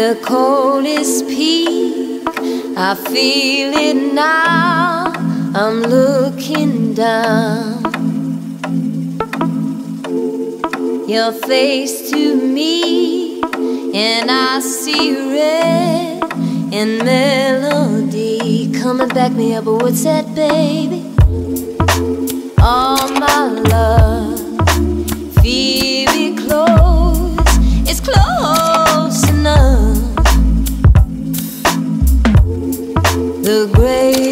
the coldest peak. I feel it now, I'm looking down. Your face to me, and I see red and melody. Come and back me up, but what's that, baby? All my love, feel it close, it's close enough. The gray